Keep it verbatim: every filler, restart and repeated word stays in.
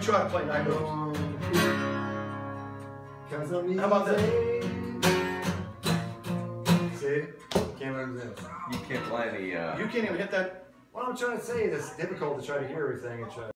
try to play nine moves. How about that? See? Can't remember this. You can't play any. Uh... You can't even hit that. What I'm trying to say is it's difficult to try to hear everything and try.